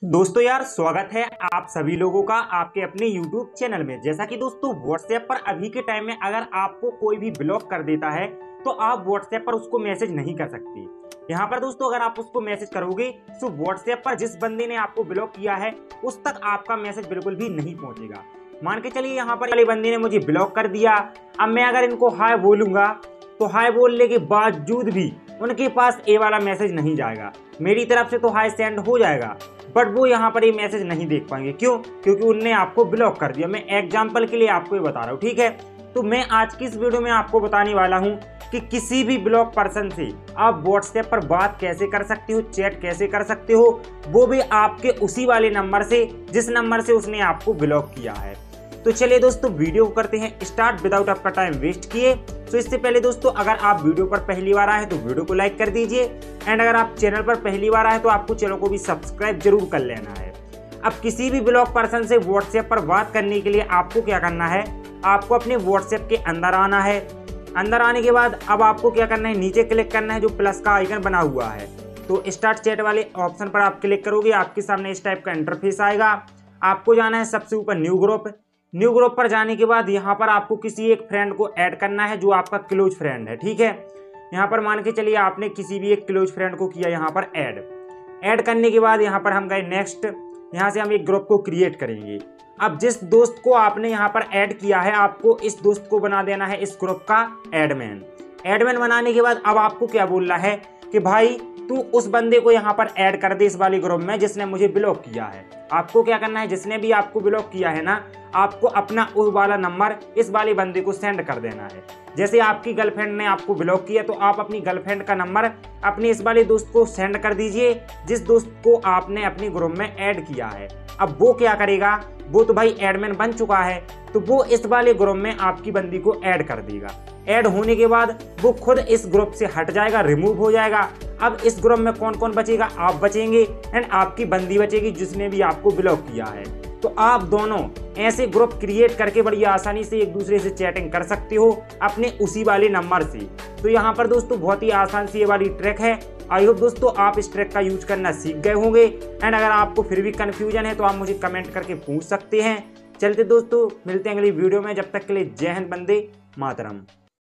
दोस्तों यार स्वागत है आप सभी लोगों का आपके अपने YouTube चैनल में। जैसा कि दोस्तों WhatsApp पर अभी के टाइम में अगर आपको कोई भी ब्लॉक कर देता है तो आप WhatsApp पर उसको मैसेज नहीं कर सकते। यहाँ पर दोस्तों अगर आप उसको मैसेज करोगे तो WhatsApp पर जिस बंदे ने आपको ब्लॉक किया है उस तक आपका मैसेज बिल्कुल भी नहीं पहुंचेगा। मान के चलिए यहाँ पर वाले बंदे ने मुझे ब्लॉक कर दिया, अब मैं अगर इनको हाय बोलूंगा तो हाय बोलने के बावजूद भी उनके पास ये वाला मैसेज नहीं जाएगा। मेरी तरफ से तो हाय सेंड हो जाएगा बट वो यहाँ पर ये मैसेज नहीं देख पाएंगे। क्यों? क्योंकि उनने आपको ब्लॉक कर दिया। मैं एग्जांपल के लिए आपको ये बता रहा हूँ, ठीक है। तो मैं आज की इस वीडियो में आपको बताने वाला हूँ कि किसी भी ब्लॉक पर्सन से आप व्हाट्सएप पर बात कैसे कर सकते हो, चैट कैसे कर सकते हो, वो भी आपके उसी वाले नंबर से जिस नंबर से उसने आपको ब्लॉक किया है। तो चलिए दोस्तों वीडियो को करते हैं स्टार्ट विदाउट आपका टाइम वेस्ट किए। तो इससे पहले दोस्तों अगर आप वीडियो पर पहली बार आए तो वीडियो को लाइक कर दीजिए एंड अगर आप चैनल पर पहली बार आए तो आपको चैनल को भी सब्सक्राइब जरूर कर लेना है। अब किसी भी ब्लॉक पर्सन से व्हाट्सएप पर बात करने के लिए आपको क्या करना है, आपको अपने व्हाट्सएप के अंदर आना है। अंदर आने के बाद अब आपको क्या करना है, नीचे क्लिक करना है जो प्लस का आइकन बना हुआ है। तो स्टार्ट चैट वाले ऑप्शन पर आप क्लिक करोगे, आपके सामने इस टाइप का इंटरफेस आएगा। आपको जाना है सबसे ऊपर न्यू ग्रुप पर जाने के बाद यहाँ पर आपको किसी एक फ्रेंड को ऐड करना है जो आपका क्लोज फ्रेंड है, ठीक है। यहाँ पर मान के चलिए आपने किसी भी एक क्लोज फ्रेंड को किया यहाँ पर ऐड करने के बाद यहाँ पर हम गए नेक्स्ट। यहाँ से हम एक ग्रुप को क्रिएट करेंगे। अब जिस दोस्त को आपने यहाँ पर ऐड किया है आपको इस दोस्त को बना देना है इस ग्रुप का एडमिन बनाने के बाद अब आपको क्या बोलना है कि भाई तू उस बंदे को यहाँ पर ऐड कर दे इस वाले ग्रुप में जिसने मुझे ब्लॉक किया है। आपको क्या करना है, जिसने भी आपको ब्लॉक किया है ना, आपको अपना उस वाला नंबर इस वाले बंदे को सेंड कर देना है। जैसे आपकी गर्लफ्रेंड ने आपको ब्लॉक किया तो आप अपनी गर्लफ्रेंड का नंबर अपने इस वाले दोस्त को सेंड कर दीजिए जिस दोस्त को आपने अपने ग्रुप में ऐड किया है। अब वो क्या करेगा, वो तो भाई एडमिन बन चुका है तो वो इस वाले ग्रुप में आपकी बंदी को ऐड कर देगा। ऐड होने के बाद वो खुद इस ग्रुप से हट जाएगा, रिमूव हो जाएगा। अब इस ग्रुप में कौन कौन बचेगा, आप बचेंगे एंड आपकी बंदी बचेगी जिसने भी आपको ब्लॉक किया है। तो आप दोनों ऐसे ग्रुप क्रिएट करके बड़ी आसानी से एक दूसरे से चैटिंग कर सकते हो अपने उसी वाले नंबर से। तो यहाँ पर दोस्तों बहुत ही आसान सी ये वाली ट्रिक है। आई होप दोस्तों आप इस ट्रिक का यूज करना सीख गए होंगे एंड अगर आपको फिर भी कंफ्यूजन है तो आप मुझे कमेंट करके पूछ सकते हैं। चलते दोस्तों मिलते हैं अगली वीडियो में, जब तक के लिए जय हिंद, वंदे मातरम।